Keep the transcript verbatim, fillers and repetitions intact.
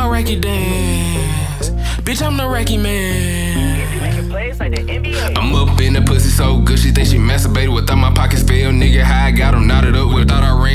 my Racky dance. Bitch, I'm the Racky man. I'm up in the pussy so good, she think she masturbated without my pockets filled. Nigga, how I got him knotted up with. Thought I ran